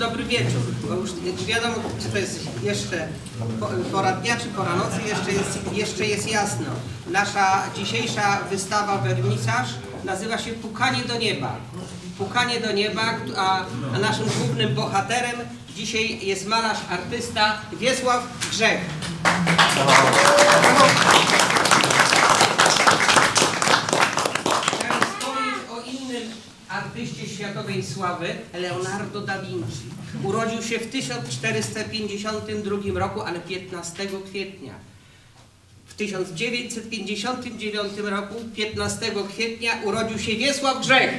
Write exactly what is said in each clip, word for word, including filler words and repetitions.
dobry wieczór. Bo już nie wiadomo, czy to jest jeszcze pora dnia, czy pora nocy, jeszcze jest, jeszcze jest jasno. Nasza dzisiejsza wystawa wernisaż nazywa się Pukanie do nieba. Pukanie do nieba, a, a naszym głównym bohaterem dzisiaj jest malarz, artysta Wiesław Grzech. Chciałem wspomnieć o innym artyście światowej sławy, Leonardo da Vinci. Urodził się w tysiąc czterysta pięćdziesiątym drugim roku, ale piętnastego kwietnia. W tysiąc dziewięćset pięćdziesiątym dziewiątym roku, piętnastego kwietnia, urodził się Wiesław Grzech.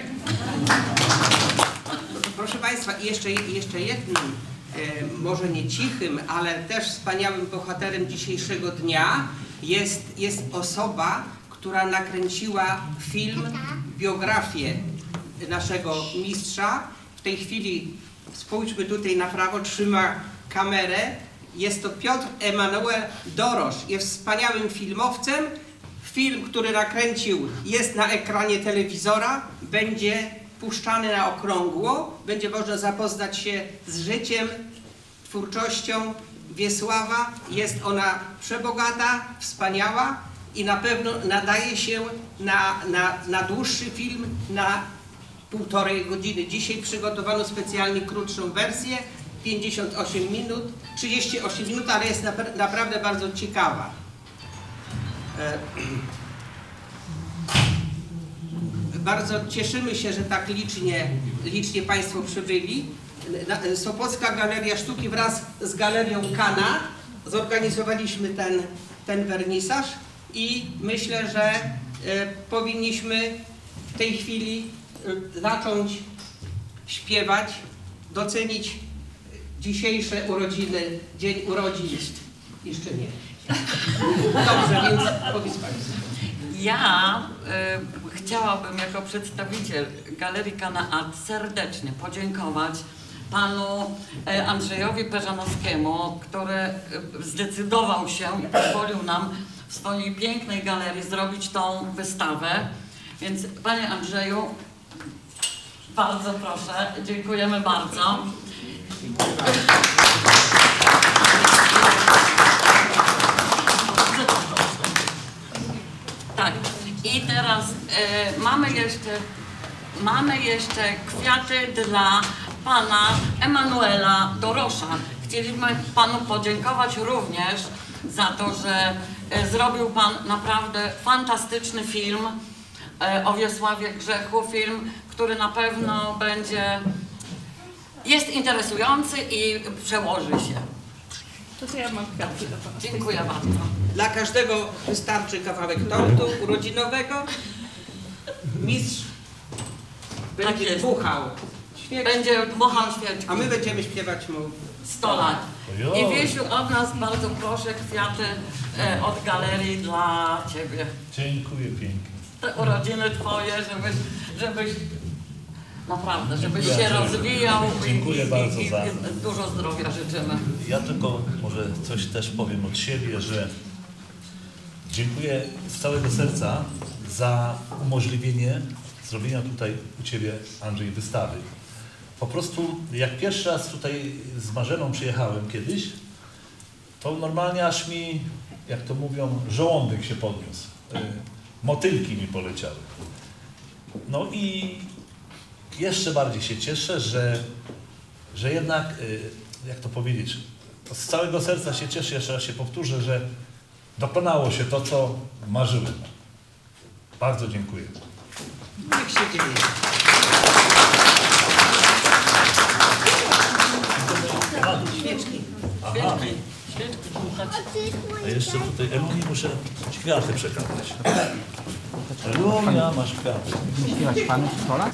Proszę Państwa, jeszcze, jeszcze jednym, e, może nie cichym, ale też wspaniałym bohaterem dzisiejszego dnia jest, jest osoba, która nakręciła film, biografię naszego mistrza. W tej chwili, spójrzmy tutaj na prawo, trzyma kamerę. Jest to Piotr Emanuel Dorosz. Jest wspaniałym filmowcem. Film, który nakręcił, jest na ekranie telewizora. Będzie puszczany na okrągło. Będzie można zapoznać się z życiem, twórczością Wiesława. Jest ona przebogata, wspaniała i na pewno nadaje się na, na, na dłuższy film, na półtorej godziny. Dzisiaj przygotowano specjalnie krótszą wersję, pięćdziesiąt osiem minut, trzydzieści osiem minut, ale jest napra naprawdę bardzo ciekawa. E Bardzo cieszymy się, że tak licznie, licznie Państwo przybyli. Sopocka Galeria Sztuki wraz z Galerią Kana zorganizowaliśmy ten, ten wernisaż i myślę, że e, powinniśmy w tej chwili e, zacząć śpiewać, docenić dzisiejsze urodziny, dzień urodzin. Jeszcze nie. Dobrze, więc powiedz Państwu. Ja y, chciałabym jako przedstawiciel Galerii Kana Art serdecznie podziękować panu y, Andrzejowi Perzanowskiemu, który y, zdecydował się i pozwolił nam w swojej pięknej galerii zrobić tą wystawę. Więc panie Andrzeju, bardzo proszę, dziękujemy bardzo. Tak, i teraz e, mamy jeszcze mamy jeszcze kwiaty dla pana Emanuela Dorosza. Chcieliśmy panu podziękować również za to, że e, zrobił pan naprawdę fantastyczny film e, o Wiesławie Grzechu, film, który na pewno będzie jest interesujący i przełoży się. To co ja mam kwiatki do pana. Dziękuję bardzo. Dla każdego wystarczy kawałek tortu urodzinowego. Mistrz będzie Tak dmuchał świeczkę, Będzie dmuchał świeczki. a my będziemy śpiewać mu sto lat. I Wiesiu, od nas bardzo proszę kwiaty e, od galerii dla ciebie. Dziękuję pięknie. Te urodziny twoje, żebyś, żebyś naprawdę, żebyś się Dziękuję. rozwijał i, Dziękuję i, bardzo i, za- i dużo zdrowia życzymy. Ja tylko może coś też powiem od siebie, że dziękuję z całego serca za umożliwienie zrobienia tutaj u Ciebie, Andrzej, wystawy. Po prostu jak pierwszy raz tutaj z Marzeną przyjechałem kiedyś, to normalnie aż mi, jak to mówią, żołądek się podniósł. Y, Motylki mi poleciały. No i jeszcze bardziej się cieszę, że, że jednak, jak to powiedzieć, z całego serca się cieszę, jeszcze raz się powtórzę, że dokonało się to, co marzyłem. Bardzo dziękuję. niech się dzieje. Świeczki. Aha, Świeczki dmuchać. a jeszcze tutaj Eluni muszę kwiaty przekazać. Elunia, masz kwiaty. Śpiewać panu sto lat?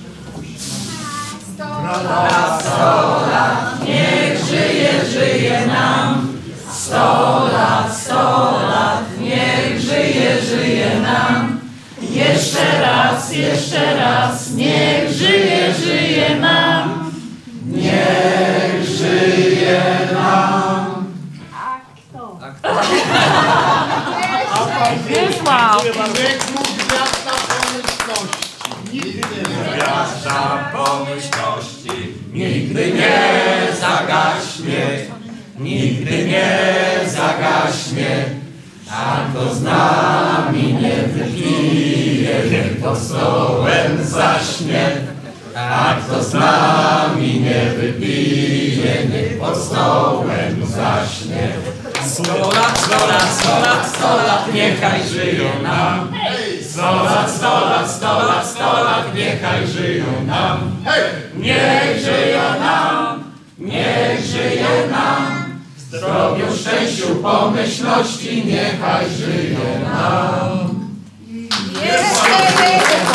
Niech żyje, żyje nam. Sto lat, sto lat, niech żyje, żyje nam. Jeszcze raz, jeszcze raz, niech żyje, żyje nam. Niech żyje nam. A kto? Wiesław! Gwiazda pomyślności. Nigdy nie Gwiazda pomyślności nigdy nie zaśnie, a kto z nami nie wypije, niech pod stołem zaśnie. A kto z nami nie wypije, niech pod stołem zaśnie. Sto lat, sto lat, sto lat, sto lat, niechaj żyją nam. Sto lat, sto lat, sto lat, sto lat, niechaj żyją nam. Niech żyją nam, niech żyje nam. W zdrowiu, szczęściu, pomyślności, niechaj żyją nam. Jeszcze